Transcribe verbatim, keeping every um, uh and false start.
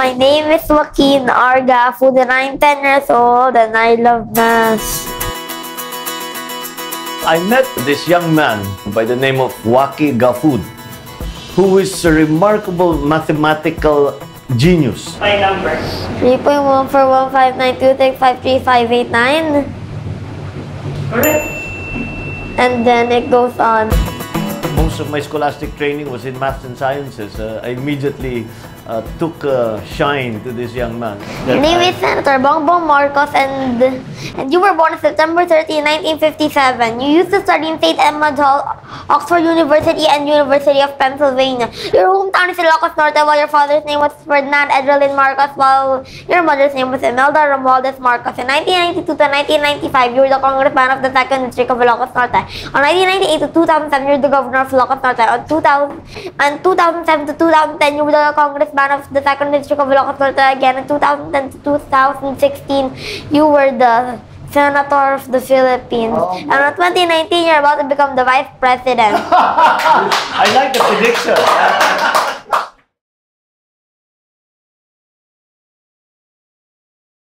My name is Joaquin R. Gafood and I'm ten years old and I love math. I met this young man by the name of Waki Gafood, who is a remarkable mathematical genius. My number. three point one four one five nine two six five three five eight nine. Correct. And then it goes on. Most of my scholastic training was in maths and sciences. Uh, I immediately uh, took a shine to this young man. My name is Senator Bongbong Marcos and and you were born on September thirtieth, nineteen fifty-seven. You used to study in Saint Edmund Hall, Oxford University and University of Pennsylvania. Your hometown is Ilocos Norte, while your father's name was Ferdinand Edralin Marcos, while your mother's name was Imelda Romualdez Marcos. In nineteen ninety-two to nineteen ninety-five, you were the congressman of the second District of Ilocos Norte. On nineteen ninety-eight to two thousand seven, you were the governor of Ilocos Norte. On two thousand, and two thousand seven to two thousand ten, you were the congressman of the second District of Ilocos Norte. Again, in two thousand ten to two thousand sixteen, you were the Senator of the Philippines. Oh, and in twenty nineteen, you're about to become the Vice President. I like the prediction.